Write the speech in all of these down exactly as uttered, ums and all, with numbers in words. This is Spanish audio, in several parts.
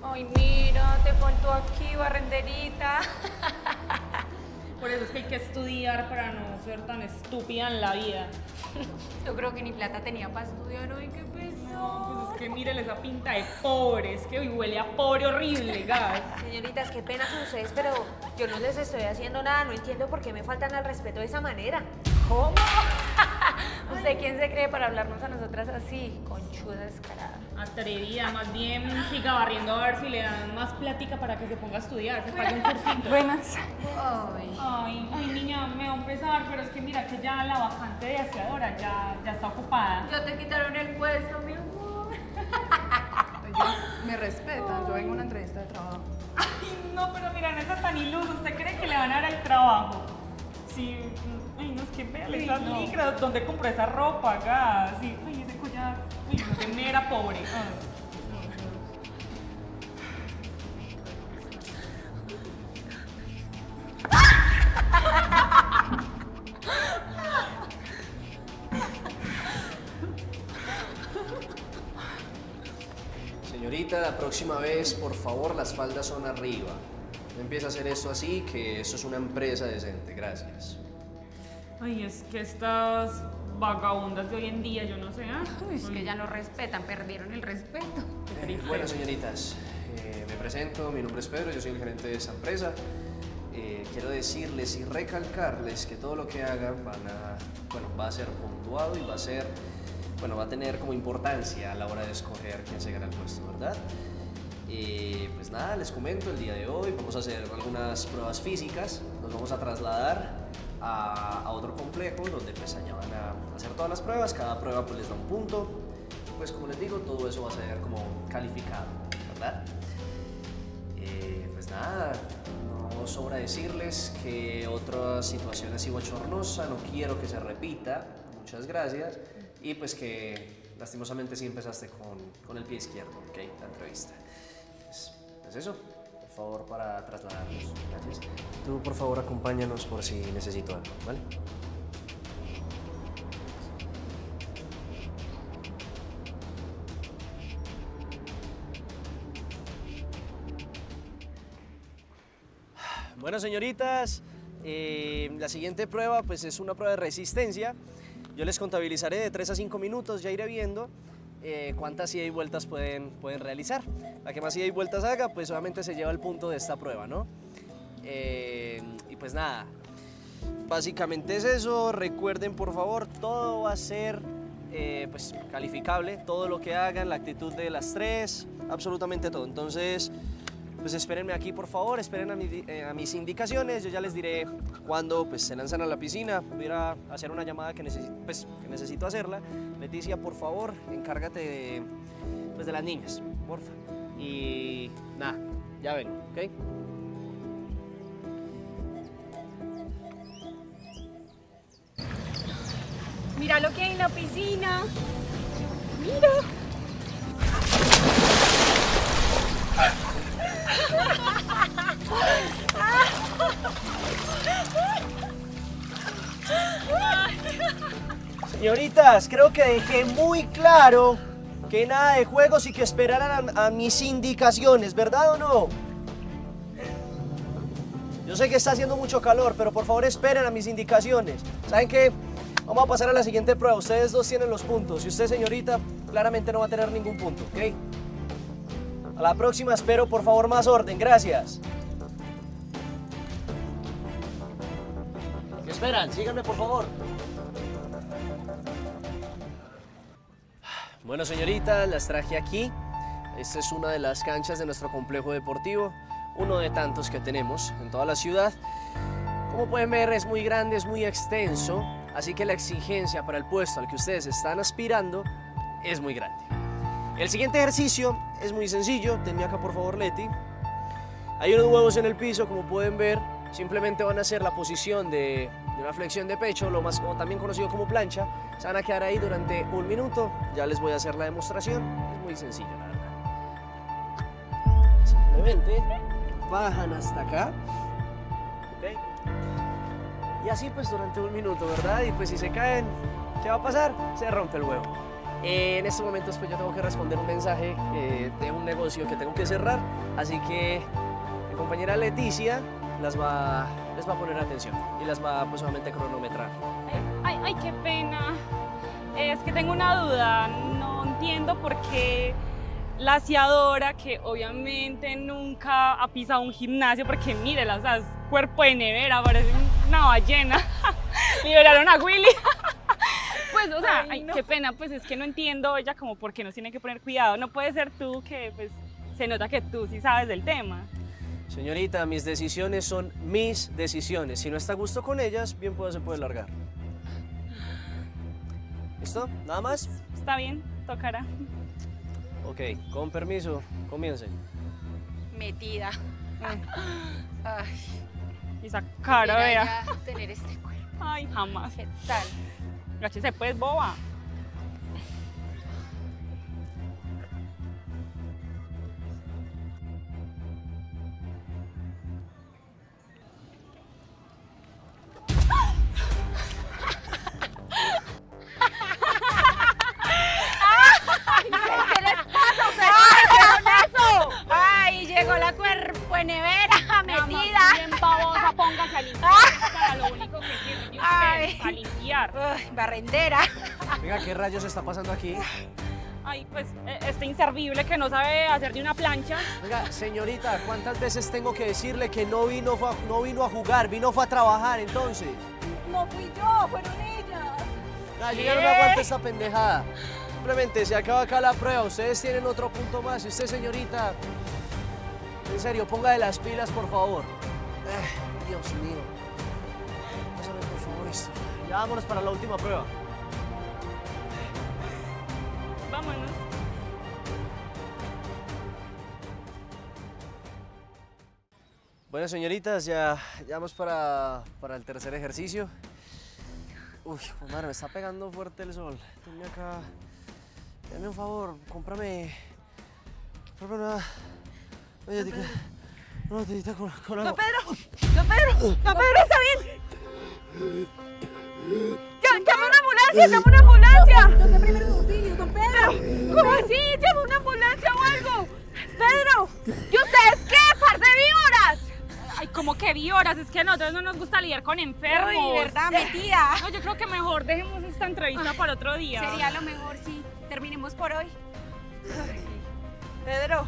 Ay, mira, te faltó aquí, barrenderita. Por eso es que hay que estudiar para no ser tan estúpida en la vida. Yo creo que ni plata tenía para estudiar hoy, qué pesado. No, pues es que mírele esa pinta de pobre, es que hoy huele a pobre horrible, gas. Señoritas, qué pena con ustedes, pero yo no les estoy haciendo nada, no entiendo por qué me faltan al respeto de esa manera. ¿Cómo? ¿Usted quién se cree para hablarnos a nosotras así? Conchuda descarada. Atrevida, más bien siga barriendo a ver si le dan más plática para que se ponga a estudiar, se pague un cursito. Buenas. Ay. Ay, ay, niña, me va a pesar, pero es que mira que ya la vacante de aseadora ya, ya está ocupada. Ya te quitaron el puesto, mi amor. Oye, me respetan, yo vengo a una entrevista de trabajo. Ay, no, pero mira, no está tan iluso. ¿Usted cree que le van a dar el trabajo? Sí, ay, no, es que véale esas no. licras, ¿dónde compró esa ropa, gas? Sí, ay, ese collar, uy, no, que me era pobre. Ay. Señorita, la próxima vez, por favor, las faldas son arriba. No empieza a hacer esto así, que esto es una empresa decente. Gracias. Ay, es que estas vagabundas de hoy en día, yo no sé, ¿ah? Uy, es que ya no respetan, perdieron el respeto. Qué Eh, triste. bueno, señoritas, eh, me presento, mi nombre es Pedro, yo soy el gerente de esta empresa. Eh, quiero decirles y recalcarles que todo lo que hagan van a, bueno, va a ser puntuado y va a ser, bueno, va a tener como importancia a la hora de escoger quién se gana el puesto, ¿verdad? Y pues nada, les comento, el día de hoy vamos a hacer algunas pruebas físicas, nos vamos a trasladar a, a otro complejo donde pues allá van a hacer todas las pruebas, cada prueba pues les da un punto, pues como les digo, todo eso va a ser como calificado, ¿verdad? Eh, pues nada, no sobra decirles que otra situación así bochornosa, no quiero que se repita, muchas gracias, y pues que lastimosamente sí empezaste con, con el pie izquierdo, ¿ok? La entrevista. Pues, pues eso, por favor, para trasladarnos, gracias. Tú, por favor, acompáñanos por si necesito algo, ¿vale? Bueno, señoritas, eh, la siguiente prueba pues es una prueba de resistencia. Yo les contabilizaré de tres a cinco minutos, ya iré viendo eh, cuántas ida y vueltas pueden, pueden realizar. La que más ida y vueltas haga, pues obviamente se lleva el punto de esta prueba, ¿no? Eh, y pues nada, básicamente es eso. Recuerden, por favor, todo va a ser eh, pues calificable, todo lo que hagan, la actitud de las tres, absolutamente todo. Entonces, pues espérenme aquí, por favor, esperen a, mi, eh, a mis indicaciones, yo ya les diré cuándo pues, se lanzan a la piscina. Voy a ir a hacer una llamada que, necesito, pues, que necesito hacerla. Leticia, por favor, encárgate de, pues, de las niñas, porfa. Y nada, ya vengo, ¿ok? Mira lo que hay en la piscina. Mira. Señoritas, creo que dejé muy claro que nada de juegos y que esperaran a, a mis indicaciones, ¿verdad o no? Yo sé que está haciendo mucho calor, pero por favor esperen a mis indicaciones. ¿Saben qué? Vamos a pasar a la siguiente prueba. Ustedes dos tienen los puntos y usted, señorita, claramente no va a tener ningún punto, ¿ok? A la próxima espero, por favor, más orden. Gracias. ¿Qué esperan? Síganme, por favor. Bueno, señoritas, las traje aquí. Esta es una de las canchas de nuestro complejo deportivo, uno de tantos que tenemos en toda la ciudad. Como pueden ver, es muy grande, es muy extenso, así que la exigencia para el puesto al que ustedes están aspirando es muy grande. El siguiente ejercicio es muy sencillo. Tenme acá, por favor, Leti. Hay unos huevos en el piso, como pueden ver. Simplemente van a hacer la posición de, de una flexión de pecho, lo más, o también conocido como plancha. Se van a quedar ahí durante un minuto. Ya les voy a hacer la demostración. Es muy sencillo, la verdad. Simplemente bajan hasta acá. ¿Okay? Y así pues durante un minuto, ¿verdad? Y pues si se caen, ¿qué va a pasar? Se rompe el huevo. Eh, en estos momentos pues yo tengo que responder un mensaje eh, de un negocio que tengo que cerrar, así que mi compañera Leticia las va, les va a poner atención y las va pues obviamente a cronometrar. Ay, ay, ay, qué pena. Es que tengo una duda. No entiendo por qué la aseadora, que obviamente nunca ha pisado un gimnasio, porque mírela, o sea, es cuerpo de nevera, parece una ballena. Liberaron a Willy. Pues, o sea, ay, Ay, no. qué pena, pues es que no entiendo ella como por qué nos tiene que poner cuidado. No puede ser tú, que pues se nota que tú sí sabes del tema. Señorita, mis decisiones son mis decisiones. Si no está a gusto con ellas, bien puedo se puede largar. ¿Listo? ¿Nada más? Está bien, tocará. Ok, con permiso, comiencen. Metida. Ay, Ay, y esa cara, quisiera vea. ya tener este cuerpo. Ay, jamás. ¿Qué tal? Gáchese pues, boba. ¿Qué les pasa? ¿Ustedes hicieron eso? Ay, llegó la cuerpo de nevera metida. Bien babosa, póngase a limpiar. Para lo único que sirve Ay. usted, a limpiar. Ay, barrendera. Venga, ¿qué rayos está pasando aquí? Ay, pues eh, este inservible que no sabe hacer de una plancha. Venga, señorita, ¿cuántas veces tengo que decirle que no vino, fue a- no vino a jugar, vino fue a trabajar entonces? No fui yo, fueron ellas. Ah, yo ya no me aguanto esta pendejada. Simplemente se acaba acá la prueba, ustedes tienen otro punto más y usted, señorita, en serio, ponga de las pilas, por favor. Ay, Dios mío. Pásame, por favor, esto. Ya vámonos para la última prueba. Vámonos. Bueno, señoritas, ya, ya vamos para, para el tercer ejercicio. Uy, madre, me está pegando fuerte el sol. Tenme acá. Dame un favor, cómprame. Cómprame una. Oye, tica. Una botellita con, con agua. Don Pedro, don Pedro, don Pedro, ¿está bien? ¡Ya- ¡Llame una ambulancia, llame una ambulancia! Yo sé primeros auxilios, don Pedro. ¿Cómo así? ¡Llame una ambulancia o algo! ¡Pedro! ¿Y ustedes qué, par de víboras? Ay, como que víboras, es que a nosotros no nos gusta lidiar con enfermos. Uy, ¿verdad? Metida. No, yo creo que mejor dejemos esta entrevista para otro día. Sería lo mejor si terminemos por hoy. Pedro.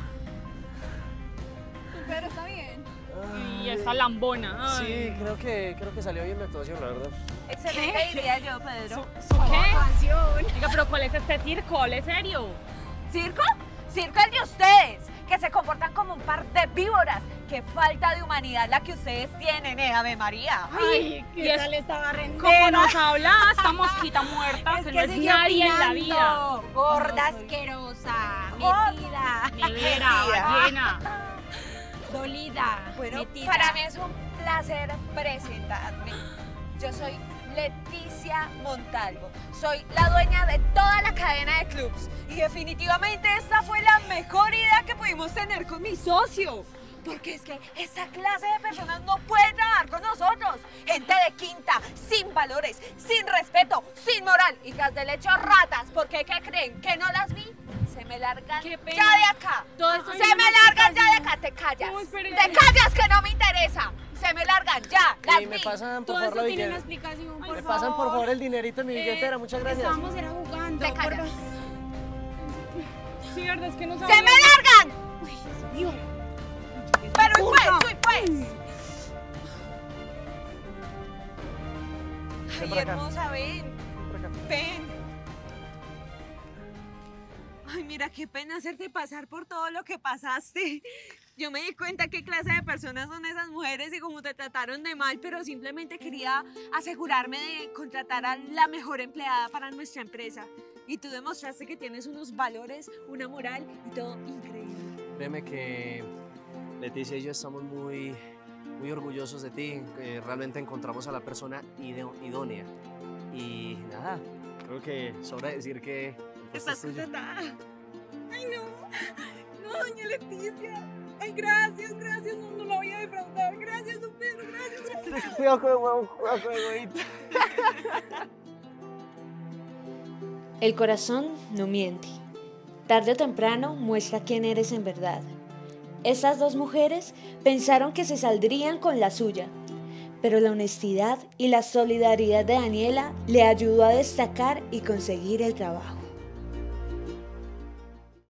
Don Pedro, ¿está bien? Y esa lambona. Sí, Ay. creo que, creo que salió bien mi actuación, la verdad. Excelente, diría yo, Pedro. ¿Su qué? Actuación. Oiga, pero ¿cuál es este circo? ¿Es serio? ¿Circo? Circo el de ustedes, que se comportan como un par de víboras. Qué falta de humanidad la que ustedes tienen, ¿eh, Ave María? Ay, y es- esta barrendera? Como nos habla esta mosquita muerta, que no es sigue nadie en la opinando. vida. Gorda, asquerosa, Oh. metida, Nevera, metida. ballena. dolida, Bueno, metida. para mí es un placer presentarme. Yo soy Leticia Montalvo. Soy la dueña de toda la cadena de clubs. Y definitivamente esta fue la mejor idea que pudimos tener con mi socio. Porque es que esa clase de personas no puede trabajar con nosotros. Gente de quinta, sin valores, sin respeto, sin moral. Hijas del hecho ratas. ¿Por qué? ¿Qué creen? ¿Que no las vi? Se me largan Qué ya pena. de acá. Todo esto Se es me una largan ya de acá. Te callas. No, espere. Te callas que no me interesa. Se me largan ya. Las Y me vi. pasan, por Todo favor, esto la tiene una billetera. explicación, Me por pasan, por favor, Eh, el dinerito en mi billetera. Muchas gracias. Estábamos era jugando. Te callas. Sí, verdad es que no ¡Se sabía. me largan! Uy, Dios mío. Pero y pues, Puta. y pues. Ven Ay, por acá. hermosa, ven. Por acá. Ven. Ay, mira, qué pena hacerte pasar por todo lo que pasaste. Yo me di cuenta qué clase de personas son esas mujeres y cómo te trataron de mal, pero simplemente quería asegurarme de contratar a la mejor empleada para nuestra empresa. Y tú demostraste que tienes unos valores, una moral y todo increíble. Créeme que Leticia y yo estamos muy, muy orgullosos de ti. Eh, realmente encontramos a la persona ide- idónea. Y nada, creo que sobra decir que el puesto Estás es tuyo. contratada. Ay, no. No, doña Leticia. Ay, gracias, gracias. No, no la voy a defraudar. Gracias, don Pedro. Gracias, gracias. Cuidado con el huevo, cuidado con el huevito. El corazón no miente. Tarde o temprano muestra quién eres en verdad. Estas dos mujeres pensaron que se saldrían con la suya, pero la honestidad y la solidaridad de Daniela le ayudó a destacar y conseguir el trabajo.